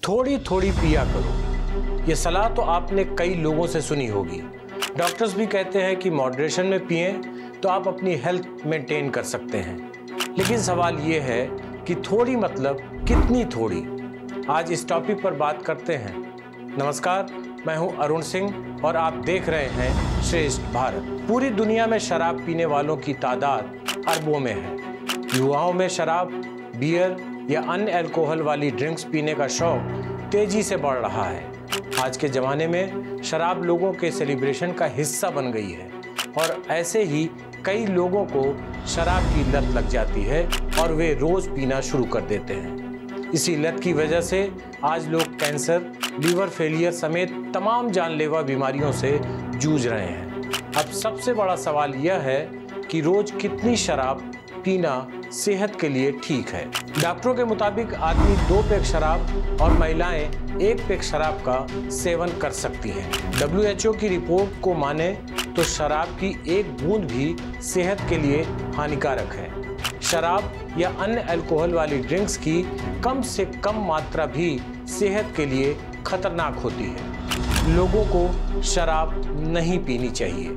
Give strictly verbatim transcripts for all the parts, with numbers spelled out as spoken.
थोड़ी थोड़ी पिया करो। ये सलाह तो आपने कई लोगों से सुनी होगी। डॉक्टर्स भी कहते हैं कि मॉडरेशन में पिएं तो आप अपनी हेल्थ मेंटेन कर सकते हैं। लेकिन सवाल ये है कि थोड़ी मतलब कितनी थोड़ी। आज इस टॉपिक पर बात करते हैं। नमस्कार, मैं हूं अरुण सिंह और आप देख रहे हैं श्रेष्ठ भारत। पूरी दुनिया में शराब पीने वालों की तादाद अरबों में है। युवाओं में शराब, बियर या अन्य अल्कोहल वाली ड्रिंक्स पीने का शौक तेजी से बढ़ रहा है। आज के ज़माने में शराब लोगों के सेलिब्रेशन का हिस्सा बन गई है और ऐसे ही कई लोगों को शराब की लत लग जाती है और वे रोज़ पीना शुरू कर देते हैं। इसी लत की वजह से आज लोग कैंसर, लीवर फेलियर समेत तमाम जानलेवा बीमारियों से जूझ रहे हैं। अब सबसे बड़ा सवाल यह है कि रोज़ कितनी शराब पीना सेहत के लिए ठीक है। डॉक्टरों के मुताबिक आदमी दो पैक शराब और महिलाएं एक पैक शराब का सेवन कर सकती हैं। डब्ल्यू एच ओ की रिपोर्ट को माने तो शराब की एक बूंद भी सेहत के लिए हानिकारक है। शराब या अन्य अल्कोहल वाली ड्रिंक्स की कम से कम मात्रा भी सेहत के लिए खतरनाक होती है। लोगों को शराब नहीं पीनी चाहिए।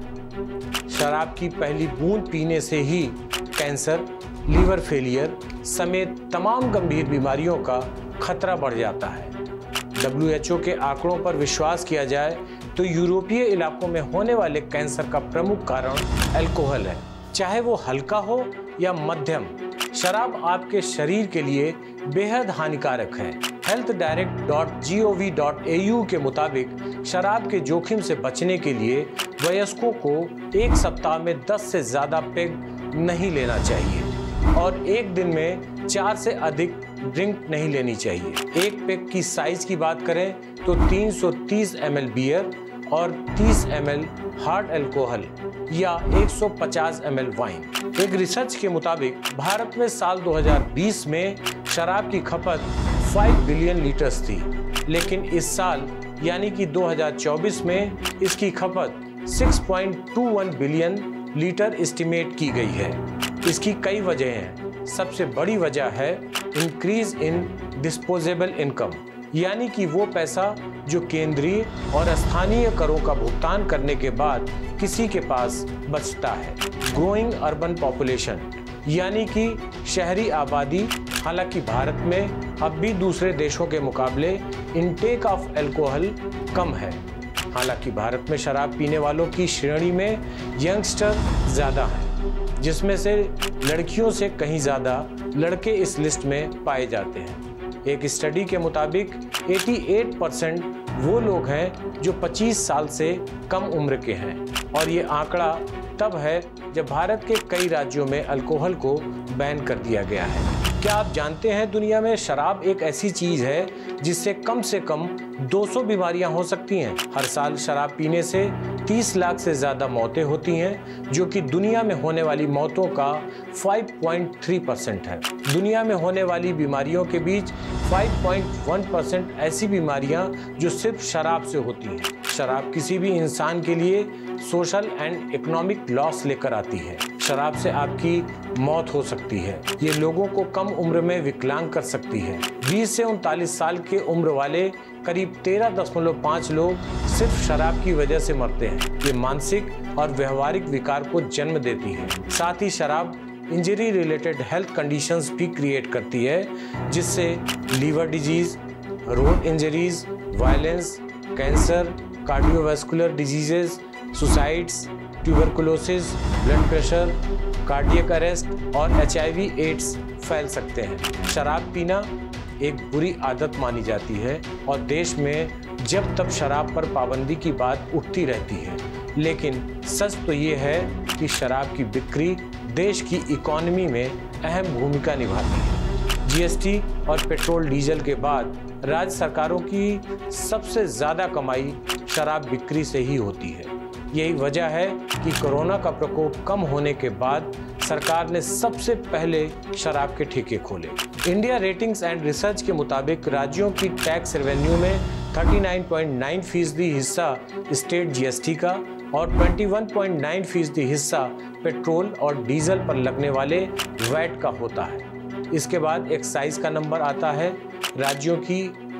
शराब की पहली बूंद पीने से ही कैंसर, लीवर फेलियर समेत तमाम गंभीर बीमारियों का खतरा बढ़ जाता है। डब्ल्यू एच ओ के आंकड़ों पर विश्वास किया जाए तो यूरोपीय इलाकों में होने वाले कैंसर का प्रमुख कारण अल्कोहल है, चाहे वो हल्का हो या मध्यम। शराब आपके शरीर के लिए बेहद हानिकारक है। Health direct dot G O V dot A U के मुताबिक शराब के जोखिम से बचने के लिए वयस्कों को एक सप्ताह में दस से ज़्यादा पेग नहीं लेना चाहिए और एक दिन में चार से अधिक ड्रिंक नहीं लेनी चाहिए। एक पैक की साइज की बात करें तो तीन सौ तीस एम एल बियर और तीस एम एल हार्ड अल्कोहल या एक सौ पचास एम एल वाइन। एक रिसर्च के मुताबिक भारत में साल दो हज़ार बीस में शराब की खपत पाँच बिलियन लीटर्स थी, लेकिन इस साल यानी कि दो हज़ार चौबीस में इसकी खपत छह पॉइंट दो एक बिलियन लीटर एस्टिमेट की गई है। इसकी कई वजह हैं। सबसे बड़ी वजह है इंक्रीज इन डिस्पोजेबल इनकम, यानी कि वो पैसा जो केंद्रीय और स्थानीय करों का भुगतान करने के बाद किसी के पास बचता है। ग्रोइंग अर्बन पॉपुलेशन, यानी कि शहरी आबादी। हालांकि भारत में अब भी दूसरे देशों के मुकाबले इनटेक ऑफ अल्कोहल कम है। हालांकि भारत में शराब पीने वालों की श्रेणी में यंगस्टर ज़्यादा हैं, जिसमें से लड़कियों से कहीं ज़्यादा लड़के इस लिस्ट में पाए जाते हैं। एक स्टडी के मुताबिक अठासी परसेंट वो लोग हैं जो पच्चीस साल से कम उम्र के हैं और ये आंकड़ा तब है जब भारत के कई राज्यों में अल्कोहल को बैन कर दिया गया है। क्या आप जानते हैं दुनिया में शराब एक ऐसी चीज़ है जिससे कम से कम दो सौ बीमारियां हो सकती हैं। हर साल शराब पीने से तीस लाख से ज़्यादा मौतें होती हैं, जो कि दुनिया में होने वाली मौतों का पाँच पॉइंट तीन परसेंट है। दुनिया में होने वाली बीमारियों के बीच पाँच पॉइंट एक परसेंट ऐसी बीमारियां जो सिर्फ शराब से होती हैं। शराब किसी भी इंसान के लिए सोशल एंड इकोनॉमिक लॉस लेकर आती है। शराब से आपकी मौत हो सकती है। ये लोगों को कम उम्र में विकलांग कर सकती है। बीस से उनतालीस साल के उम्र वाले करीब तेरह दशमलव पाँच लोग सिर्फ शराब की वजह से मरते हैं। ये मानसिक और व्यवहारिक विकार को जन्म देती है। साथ ही शराब इंजरी रिलेटेड हेल्थ कंडीशंस भी क्रिएट करती है, जिससे liver disease, road injuries, violence, cancer, cardiovascular diseases, suicides, tuberculosis, blood pressure, cardiac arrest और एच आई वी एड्स फैल सकते हैं। शराब पीना एक बुरी आदत मानी जाती है और देश में जब तब शराब पर पाबंदी की बात उठती रहती है। लेकिन सच तो ये है कि शराब की बिक्री देश की इकोनॉमी में अहम भूमिका निभाती है। जी एस टी और पेट्रोल डीजल के बाद राज्य सरकारों की सबसे ज़्यादा कमाई शराब बिक्री से ही होती है। यही वजह है कि कोरोना का प्रकोप कम होने के बाद सरकार ने सबसे पहले शराब के ठेके खोले। इंडिया रेटिंग्स एंड रिसर्च के मुताबिक राज्यों की टैक्स रेवेन्यू में उनतालीस पॉइंट नौ फीसदी हिस्सा स्टेट जी एस टी का और इक्कीस पॉइंट नौ फीसदी हिस्सा पेट्रोल और डीजल पर लगने वाले वैट का होता है। इसके बाद एक्साइज का नंबर आता है। राज्यों की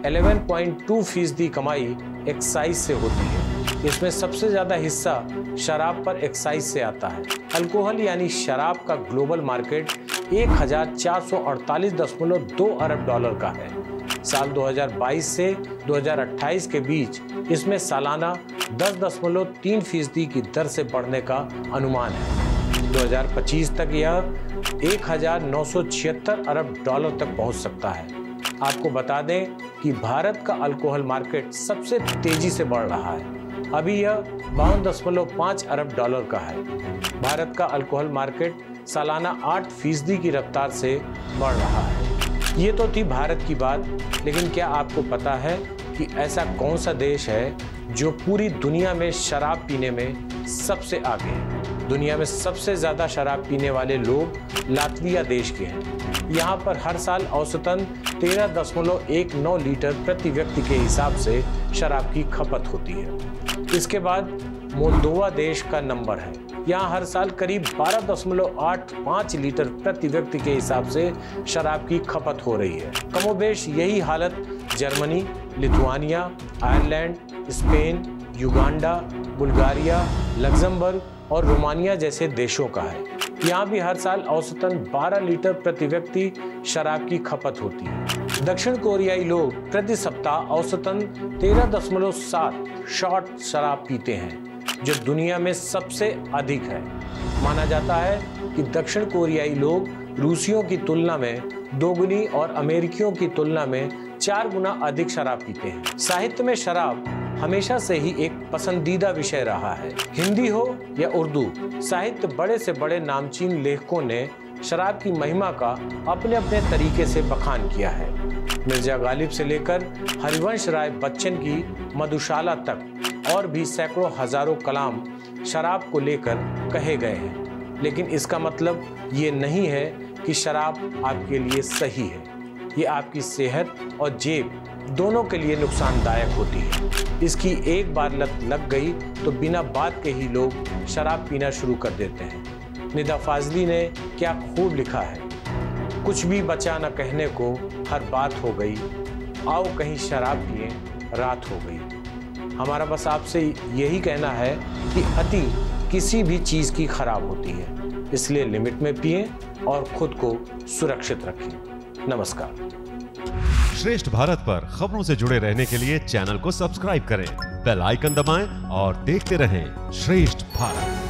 ग्यारह पॉइंट दो फीसदी कमाई एक्साइज से होती है। इसमें सबसे ज्यादा हिस्सा शराब पर एक्साइज से आता है। अल्कोहल यानी शराब का ग्लोबल मार्केट एक हजार चार सौ अड़तालीस दशमलव दो अरब डॉलर का है। साल दो हज़ार बाईस से दो हज़ार अट्ठाईस के बीच इसमें सालाना दस दशमलव तीन फीसदी की दर से बढ़ने का अनुमान है। दो हज़ार पच्चीस तक यह एक हजार नौ सौ छिहत्तर अरब डॉलर तक पहुंच सकता है। आपको बता दें कि भारत का अल्कोहल मार्केट सबसे तेजी से बढ़ रहा है। अभी यह बावन दशमलव पाँच अरब डॉलर का है। भारत का अल्कोहल मार्केट सालाना आठ फीसदी की रफ्तार से बढ़ रहा है। ये तो थी भारत की बात, लेकिन क्या आपको पता है कि ऐसा कौन सा देश है जो पूरी दुनिया में शराब पीने में सबसे आगे है? दुनिया में सबसे ज्यादा शराब पीने वाले लोग लातविया देश के हैं। यहाँ पर हर साल औसतन तेरह दशमलव एक नौ लीटर प्रति व्यक्ति के हिसाब से शराब की खपत होती है। इसके बाद मोल्दोवा देश का नंबर है। यहाँ हर साल करीब बारह दशमलव आठ पाँच लीटर प्रति व्यक्ति के हिसाब से शराब की खपत हो रही है। कमोबेश यही हालत Germany, Lithuania, Ireland, Spain, Uganda, Bulgaria, Luxembourg और रोमानिया जैसे देशों का है। यहाँ भी हर साल औसतन बारह लीटर प्रति व्यक्ति शराब की खपत होती है। दक्षिण कोरियाई लोग प्रति सप्ताह औसतन तेरह दशमलव सात शॉट शराब पीते हैं, जो दुनिया में सबसे अधिक है। माना जाता है कि दक्षिण कोरियाई लोग रूसियों की तुलना में दोगुनी और अमेरिकियों की तुलना में चार गुना अधिक शराब पीते हैं। साहित्य में शराब हमेशा से ही एक पसंदीदा विषय रहा है। हिंदी हो या उर्दू, साहित्य बड़े से बड़े नामचीन लेखकों ने शराब की महिमा का अपने अपने तरीके से बखान किया है। मिर्जा गालिब से लेकर हरिवंश राय बच्चन की मधुशाला तक और भी सैकड़ों हजारों कलाम शराब को लेकर कहे गए हैं। लेकिन इसका मतलब ये नहीं है कि शराब आपके लिए सही है। ये आपकी सेहत और जेब दोनों के लिए नुकसानदायक होती है। इसकी एक बार लत लग गई तो बिना बात के ही लोग शराब पीना शुरू कर देते हैं। निदा फाजली ने क्या खूब लिखा है, कुछ भी बचा न कहने को, हर बात हो गई, आओ कहीं शराब पिए, रात हो गई। हमारा बस आपसे यही कहना है कि अति किसी भी चीज की खराब होती है, इसलिए लिमिट में पिएं और खुद को सुरक्षित रखें। नमस्कार। श्रेष्ठ भारत पर खबरों से जुड़े रहने के लिए चैनल को सब्सक्राइब करें, बेल आइकन दबाएं और देखते रहें श्रेष्ठ भारत।